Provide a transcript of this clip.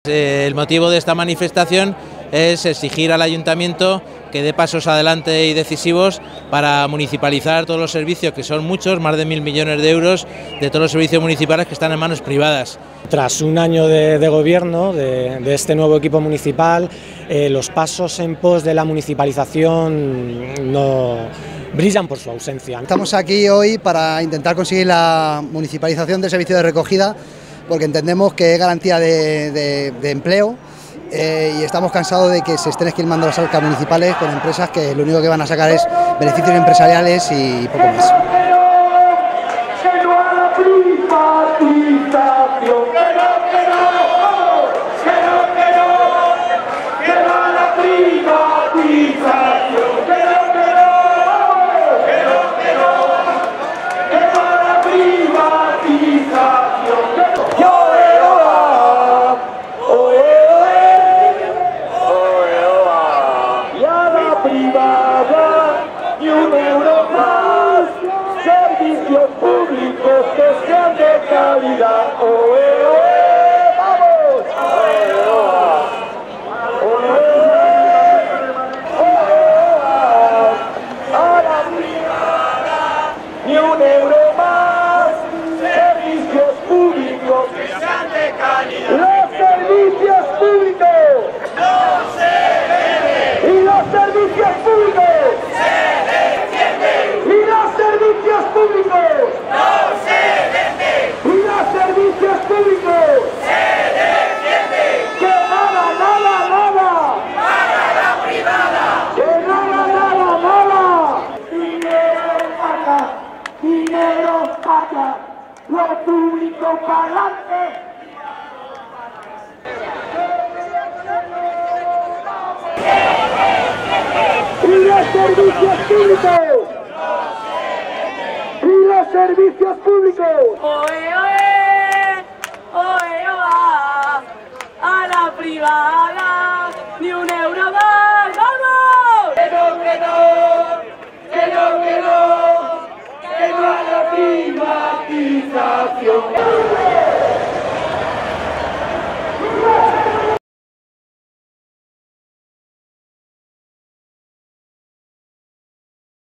El motivo de esta manifestación es exigir al Ayuntamiento que dé pasos adelante y decisivos para municipalizar todos los servicios, que son muchos, más de 1.000 millones de euros, de todos los servicios municipales que están en manos privadas. Tras un año de gobierno de este nuevo equipo municipal, los pasos en pos de la municipalización no brillan por su ausencia. Estamos aquí hoy para intentar conseguir la municipalización del servicio de recogida, porque entendemos que es garantía de empleo y estamos cansados de que se estén esquilmando las arcas municipales con empresas que lo único que van a sacar es beneficios empresariales y poco más. Ni un euro más, servicios públicos que sean de calidad. ¡Oe, oe! ¡Vamos! ¡Oe, oe! ¡A la privada! Ni un euro más, servicios públicos que sean de calidad. ¡Los servicios públicos! ¡No se deben! ¡Y los servicios públicos! Públicos no se defienden y los servicios públicos se defienden. Que nada, nada, nada para la privada. Que nada, nada, nada. Dinero acá, lo público para adelante. Y los servicios públicos. Servicios públicos. Oe, oe, oe, oa, a la privada, ni un euro más, ¡vamos! Que no, que no, que no, que no, que no a la privatización.